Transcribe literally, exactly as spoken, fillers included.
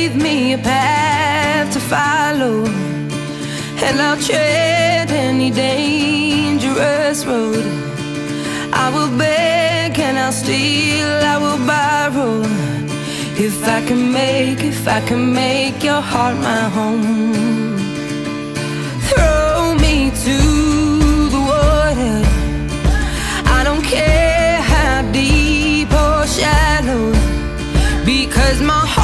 gave me a path to follow, and I'll tread any dangerous road. I will beg and I'll steal, I will borrow, if I can make, if I can make your heart my home. Throw me to the water, I don't care how deep or shallow, because my heart